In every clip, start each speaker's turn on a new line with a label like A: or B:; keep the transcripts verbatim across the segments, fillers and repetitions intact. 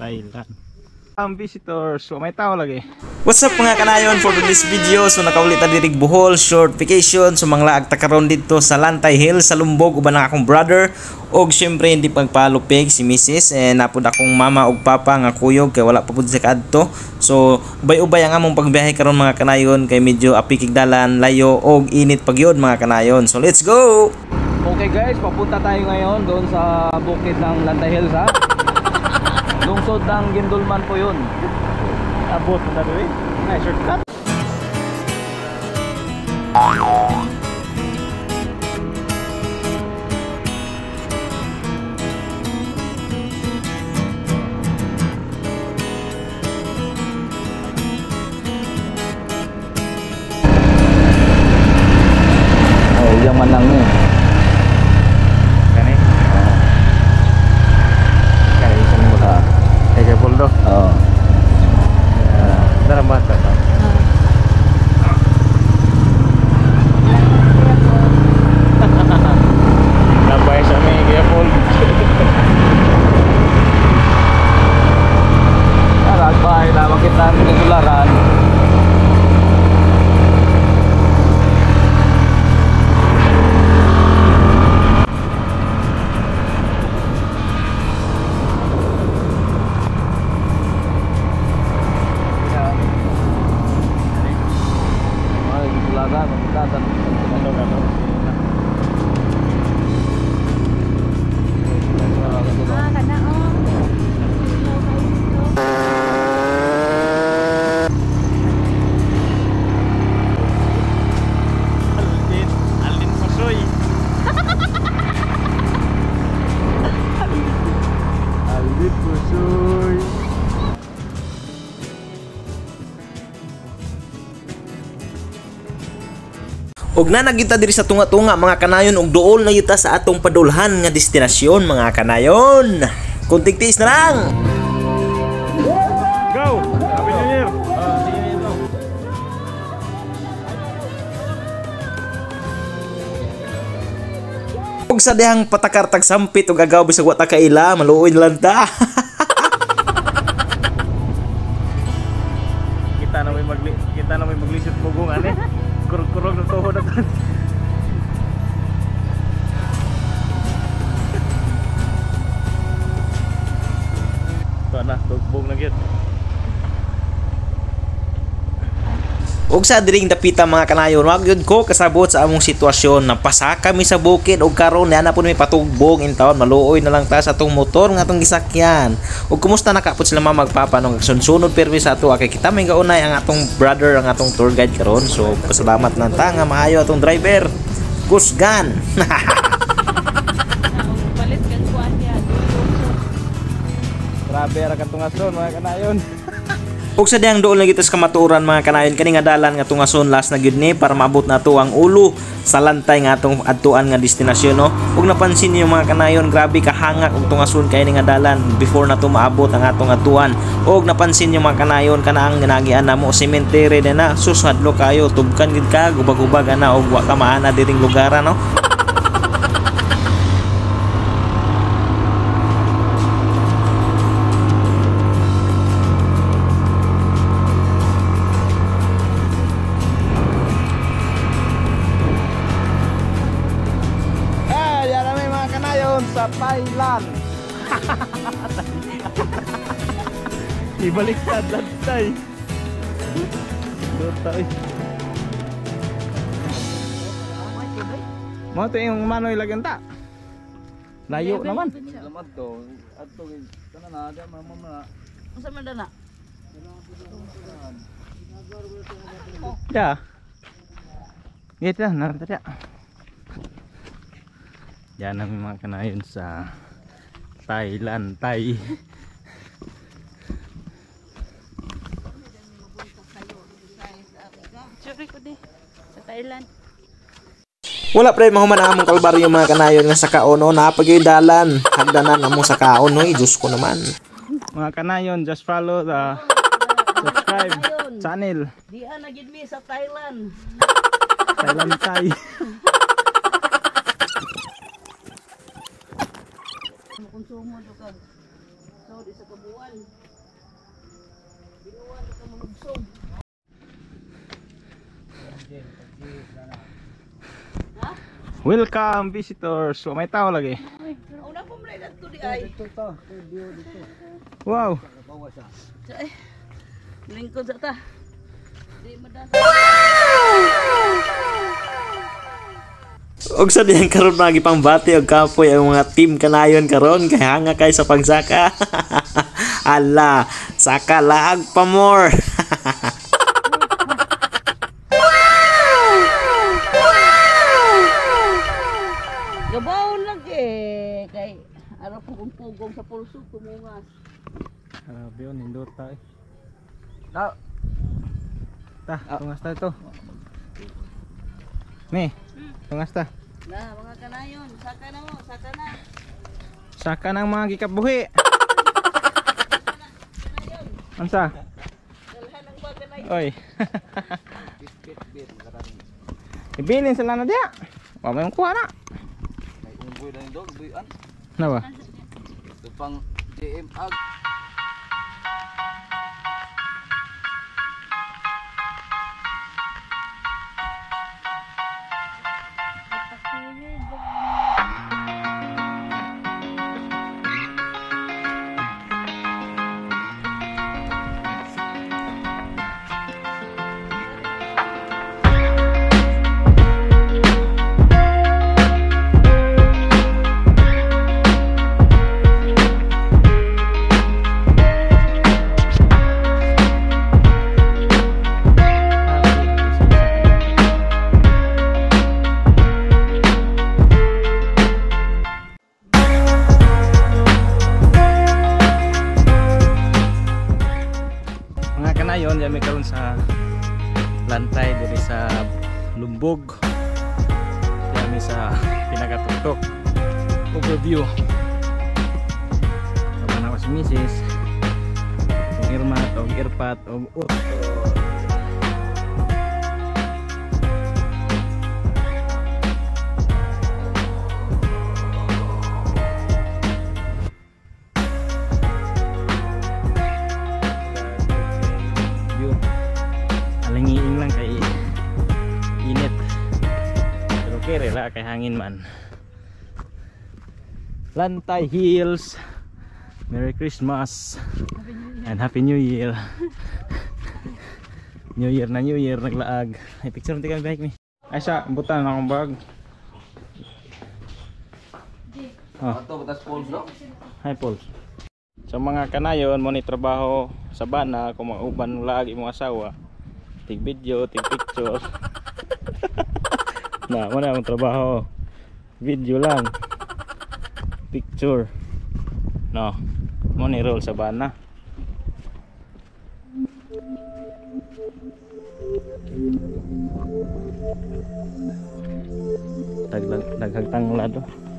A: Thailand. Ang visitors, so may tao lagi.
B: What's up mga kanayon, for this video so nakaulit na dirig Bohol short vacation so mga agta karon dito sa Lantay Hills sa Lumbog uban ang akong brother og syempre hindi pagpalupig si missus and napud akong mama ug papa nga kuyog kay wala pa pud sa kadto. So ubay-ubay ang among pagbiyahe karon mga kanayon kay medyo apikig dalan, layo og init pagyod mga kanayon. So let's go.
A: Okay guys, papunta tayo ngayon doon sa bukid ng Lantay Hills ha. Lungsod ng Gindulman po yun. Abot na doon eh. Ay, shortcut. Oh, yung manang niya. Kani? Oo. Kani, isang mo ha. Eh, kay Poldo? Oo. Darang bata ka? Nabay sa may kaya Poldo. Naragbay, lamang kita ang nagularan.
B: Og na nagita diri sa tunga-tunga mga kanayon og duol na yuta sa atong padulhan nga destinasyon mga kanayon. Kunting tiis na lang.
A: Go! Happy New Year!
B: Og sa dihang patakartag sampit og agaw bisag wa ta kaila, maluoy na lang ta.
A: Kita na may magli kita na may maglisod mugong ane. Kurog-kurog ng tuhod na to. Ito na, tugbong na git.
B: Og sa diring dapita mga kanayon, wag yun ko kasabot sa among sitwasyon na pasaka mi sa bukid og karon na na po may patugbong in taon maluoy na lang ta sa atong motor nga atong gisakyan. Og kumusta nakapot sila mga magpapa nung sunod permi sa ato kay kita may gaunay ang atong brother ang atong tour guide karon. So pasalamat lang ta nga maayo atong driver. Kusgan.
C: Palit kan kuan ya.
A: Grabe ra katungason mga kanayon.
B: Og sa dihang dool na gitas kamaturan mga kanayon kani nga dalan nga tungason last na gyud ni para maabot nato ang ulo sa lantay nga atong adtuan nga destinasyon no. Og napansin niyo mga kanayon grabe kahangak og tungason kay ni nga dalan before nato maabot ang atong adtuan. Og napansin niyo mga kanayon kana ang ginagian namo cemetery na na susadlo kayo tubkan gid ka gubag-ubag ana og wa ka maana diring lugar no.
A: Sa Thailand. Ibalik sa Lantay. Lantay. Mo to yung manoy lagyan ta. Layo naman.
D: Salamat to. Adto kana na ada mama na.
C: Unsa man dana?
A: Ya. Gitu na tadi. Yan ang mga kanayon sa Thailand, Thai.
C: Sure ko di sa Thailand.
B: Wala pre mahuman ang among kalbaryo mga kanayon nga sa kaon o napagyoy dalan hagdanan among sa kaon no Diyos ko naman.
A: Mga kanayon, just follow the subscribe channel.
C: Di na gid mi sa Thailand.
A: Thailand Thai.
C: Konsumo do kag So, di sa kabuan. Binuwan ka malugsog. Ha?
A: Welcome visitors. So, may tao lagi.
C: Ay, una po muna dito di ay.
A: Wow.
C: Sa ay. Lingkod sa ta. Di madas.
B: Og sa diyang karon lagi pang bati og kapoy ang mga team kanayon karon kay hanga kay sa pagsaka. Ala, saka laag pa more.
C: Gabaon lang eh. Kay araw po kong pugong sa pulso tumungas.
A: Grabe yun, nindot tayo. Ta. Ta, tungas tayo to. Me, tungas ta.
C: Na, mga kanayon, saka na mo, saka na.
A: Saka ng mga gikabuhi. Ansa?
C: Dalhan ang mga kanayon.
A: Oy. Ibilin sila na dia. Wa may kuha na.
D: May umboy na yung dog, buyan.
A: Na ba?
D: Ito pang J M Ag.
A: Mga kanayon, yan may karon sa lantay diri sa Lumbog. Yan may sa pinakatuktok. Overview. Kapag na si Missus og Irmat, og Irpat, og Ut. Alangiin lang kay init. Pero kere la kay hangin man. Lantay Hills. Merry Christmas and Happy New Year. New Year na New Year naglaag. Ay picture mo tika bike ni. Ay sa butan akong bag. Oh,
D: Ato, batas poles no?
A: hi Paul. Sa mga kanayon mo ni trabaho sa bana kung mauban laag imong asawa. Tig video, tig picture. Na, mo na akong trabaho. Video lang. Picture. No. Mo ni roll sa bana. Daglag daghagtang lado.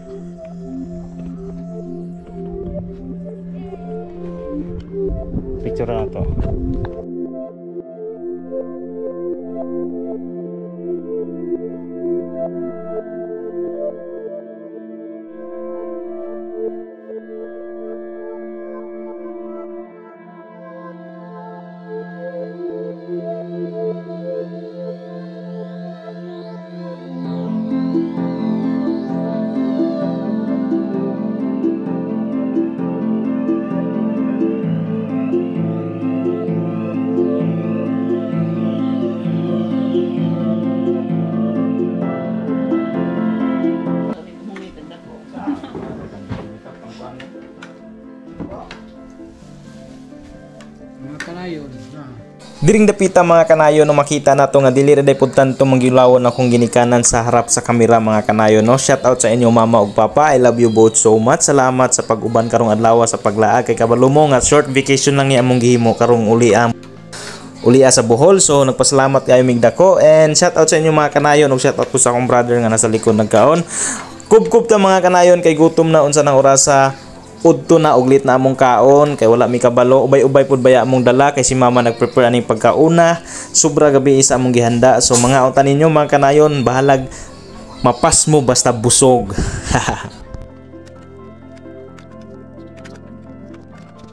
A: Picture na to.
B: Diring dapita mga kanayo no makita nato nga dili ra day pud tanto manggilawon akong ginikanan sa harap sa kamera mga kanayo no. Shout out sa inyo mama ug papa. I love you both so much. Salamat sa pag-uban karong adlaw sa paglaag kay kabalo mo nga short vacation lang ni among gihimo karong uliam. Ulia sa Bohol. So nagpasalamat kayo migdako and shout out sa inyo mga kanayon ug shout out po sa akong brother nga nasa likod nagkaon. Kub-kub ta mga kanayon kay gutom na unsa nang orasa. Udto na uglit na among kaon kay wala mi kabalo ubay-ubay pud baya among dala kay si mama nagprepare aning pagkauna sobra gabi isa among gihanda. So mga unta ninyo mga kanayon bahalag mapas mo basta busog.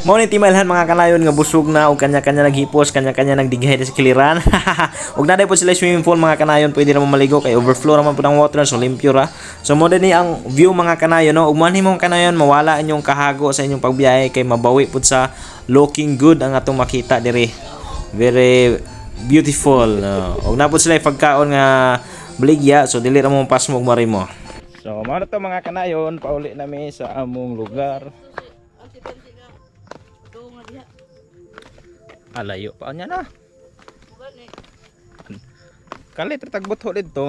B: Mao ni timailhan mga kanayon nga busog na og kanya-kanya naghipos, kanya-kanya nagdighay sa kiliran. Ug naday po sila swimming pool mga kanayon, pwede ra mo maligo kay overflow naman po ng water, so limpyo ra. So mo ni ang view mga kanayon, no. Ug man himong kanayon mawala inyong kahago sa inyong pagbiyahe kay mabawi pud sa looking good ang atong makita diri. Very beautiful. No. Ug na po sila pagkaon nga baligya, so dili ra mo pasmog marimo. So mao na to mga kanayon, pauli nami sa among lugar. Alayo pa niya na. Kalit tagbot ho dito.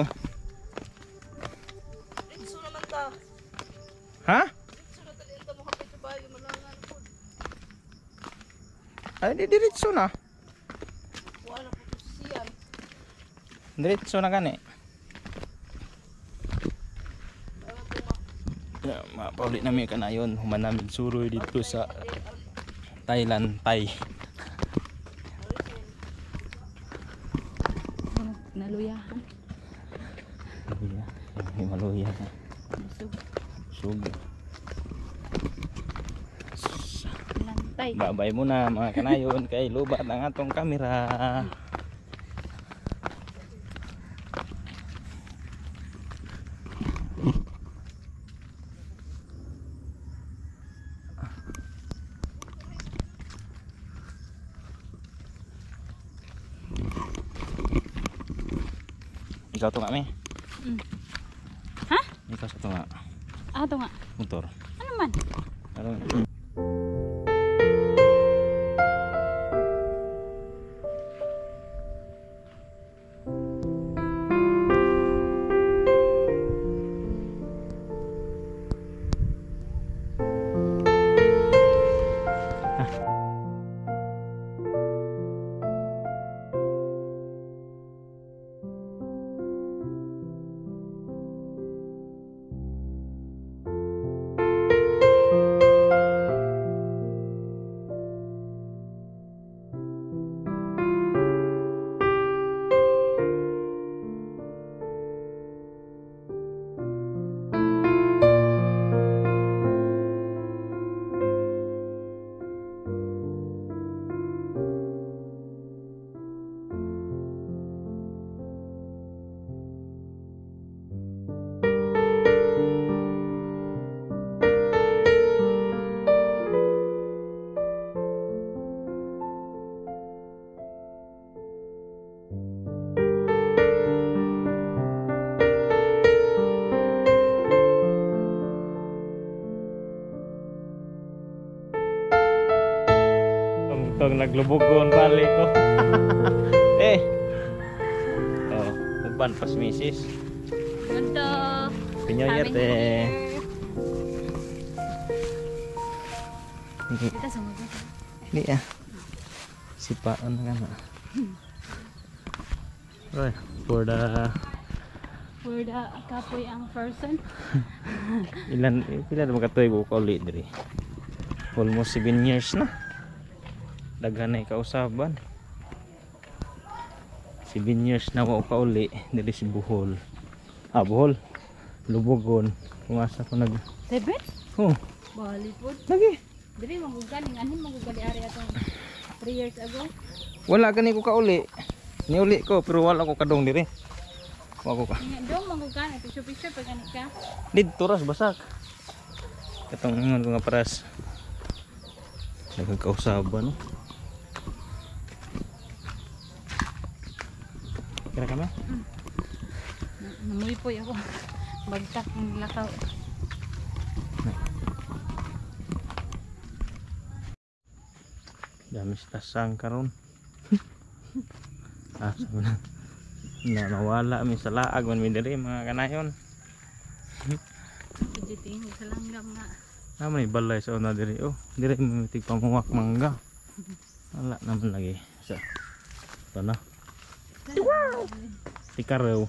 B: Ha? Ay di diretso na. Diretso na gani. Ya, mapauli namin kanayon, human namin suroy dito sa Thailand, Thai.
C: Naluyahan.
B: Luya, yung maluya na. Sug.
C: Lantay.
B: Babay muna mga kanayon kay lubat ang atong kamera. Ikaw to nga, me?
C: Mm. Ha?
B: Ikaw sa to nga.
C: Ah, ito nga.
B: Motor.
C: Ano man?
B: Aron. Tong naglubugon balik ko. Eh. Oh, uban pas misis.
C: Ganda.
B: Pinyoyer te.
C: Kita sama ko.
B: Ni ah. Sipaan na kana. Roy, for the
C: For the kapoy ang person.
B: ilan pila na magatoy ko ulit diri. Almost seven years na. Daghan na kausaban. seven years na wa ka uli dili si Bohol. Ah, Bohol. Lubugon. Kung asa ko nag
C: Seven?
B: Oh,
C: Bali po.
B: lagi.
C: Dili magugali anhin magugali ari atong three years ago.
B: Wala gani ko ka uli. Niuli ko pero wala ko kadong diri. Wa ko ka.
C: Nya dong magugali picture picture pag ani ka.
B: Dito ras basak. Katong ingon ko nga paras. Nagkausaban no. Kira ka na?
C: Namuy po ako. Bagtak ng lakaw.
B: Dami tasang karon. Asa mo na. Na nawala mi sa laag man mi diri mga kanayon.
C: Pagdating sa langgam nga.
B: Ah, may balay sa una diri. Oh, diri mo tig pamuwak mangga. Wala naman lagi. Sa. Ito na. Tikaraw.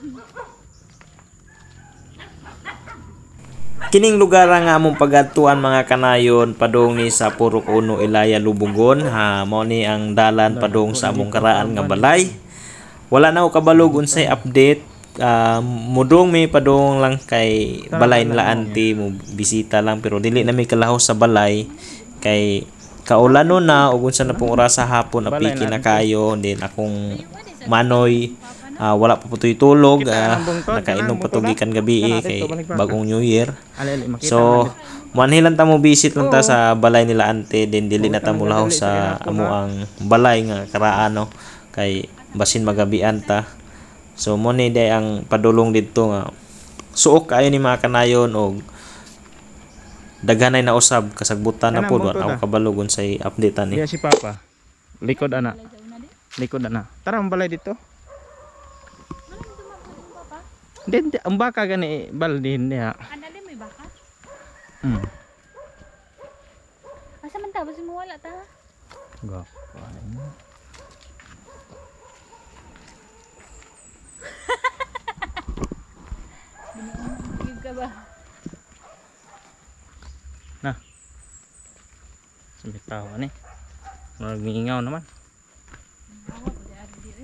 B: Kining lugar nga among pagadtuan mga kanayon padung ni sa Purok Uno Ilaya Lubugon ha mao ni ang dalan padung sa among karaan nga balay. Wala na ko kabalog unsay update. Uh, mudong may padung lang kay balay nila anti mo bisita lang pero dili na may kalahos sa balay kay kaulano na ug unsa na pong oras sa hapon apiki na kayo din akong manoy ah, wala pa putoy tulog ah, nakainom pa to gikan gabi eh, kay bagong New Year. So manhilan ta mo visit lang ta sa balay nila ante din dili na ta mo laho sa amo ang balay nga karaan no kay basin magabian ta. So mo ni day ang padulong didto nga suok kayo ni mga kanayon og daghanay na usab kasagbutan na pud ako kabalugon sa update ani.
A: Diya si Papa. Likod ana. Likod ana. Tara ang balay dito. Hindi, ang baka gani baldin niya.
E: Andali may baka?
A: Hmm.
E: Asa man ta basi mo wala ta?
A: Go.
E: Gib ka ba?
A: Na. Sumitaw ani. Magingaw naman.
E: Awa ko di ari diri.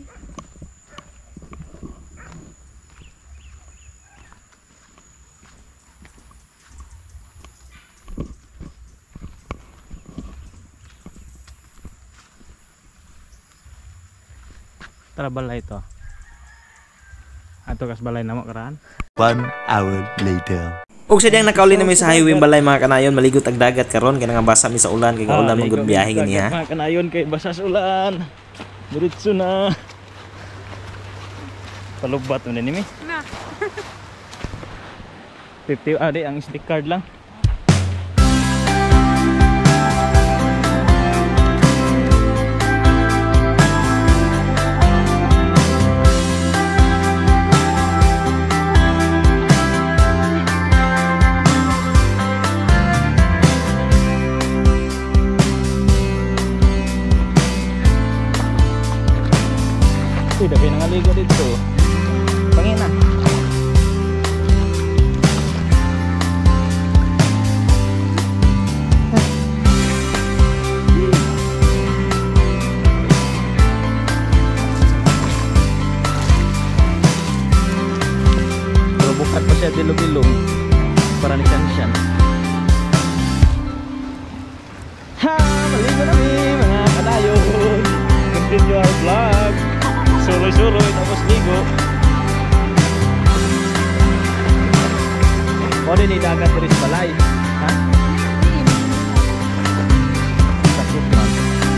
A: Tara balay to. Ato kas balay namo karaan.
F: One hour later.
B: Ug sa diyang nakauli na mi sa highway balay mga kanayon maligot ag dagat karon kay nga basa mi sa ulan kay nga ulan man gud biyahe gani ha.
A: Mga kanayon kay basa sa ulan. Diretso na. Palubat mo na ni mi.
E: Na.
A: fifty ah di ang stick card lang. Uy, dagay nang aligo dito. Pangina. Pero bukat pa siya dilong-dilong para ni Kansyan. Ha! Maligo na mi mga kanayon. Continue our vlog. Suroy-suroy tapos ligo. O din ni dagat diri sa balay. Ha? Sakit man.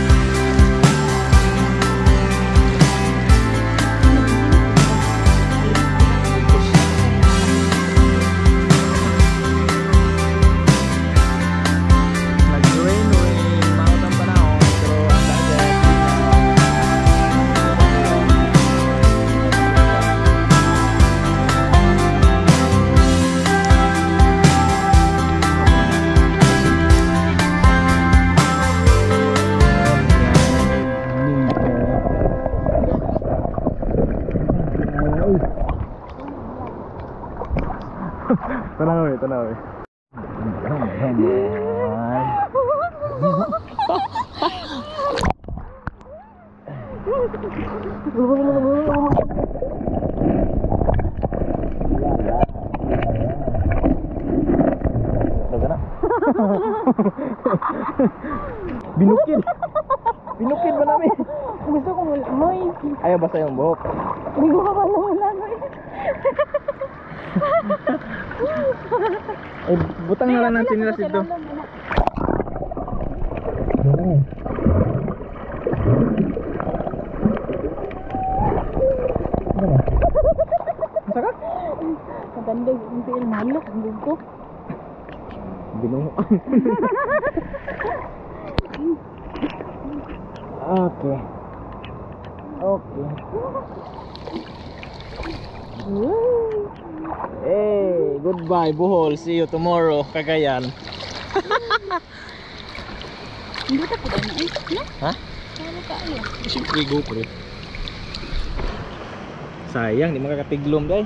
A: Nag-rain-rain, maot ang panahon, pero ang dagat Tanaw eh, tanaw eh. Binukid. Binukid ba namin?
E: Gusto ko mulamoy.
A: Ayaw basta yung buhok.
E: Hindi ko ka pala mulamoy.
A: Eh, butang na lang ng sinilas dito. Masa ka?
E: Maganda yung tiil malok. Ang gugo.
A: Binuhuan. Okay. Okay. Hey, goodbye Bohol. See you tomorrow, Cagayan.
E: Hindi ta po na eh. No?
A: Ha?
E: Wala ka eh.
A: Siyempre GoPro. Sayang, di makakatiglom dahil.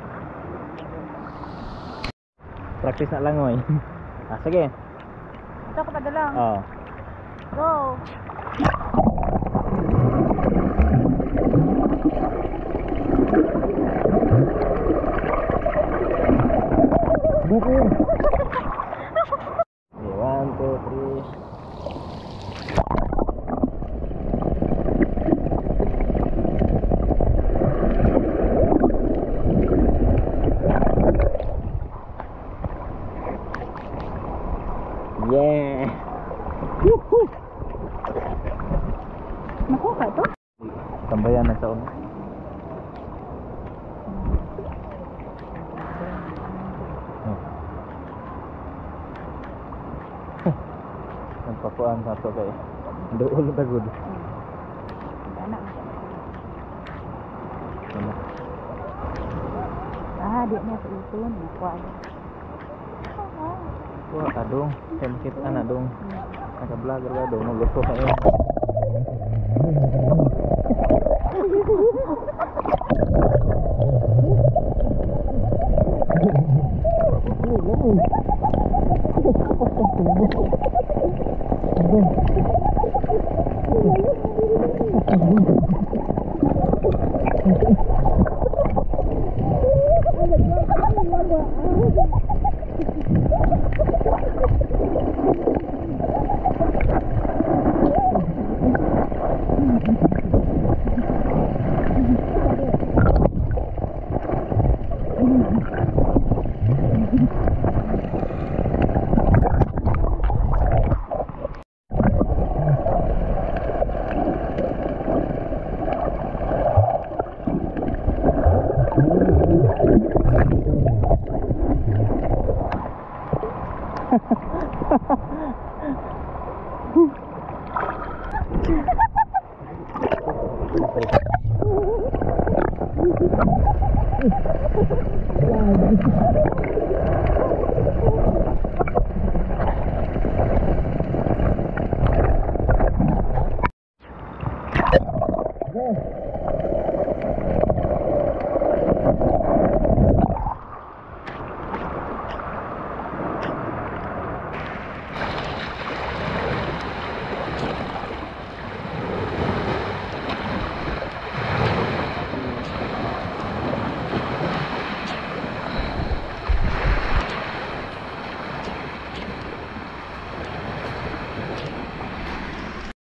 A: Practice na lang oy. Ah, sige.
E: Ito ka padalang.
A: Oh.
E: Go.
A: Okay, one, two, three. Yeah.
E: Nakuha ka to?
A: Tambayan na sa una. Oh. Nagpapuan sa to kay dool tagod.
E: Anak.
A: Ano?
E: Ah, di niya sa iton. Nakuha.
A: Wah, kadong, semkit anak dong. Naka-vlogger ka dong, nuluto ka yun. Hahaha.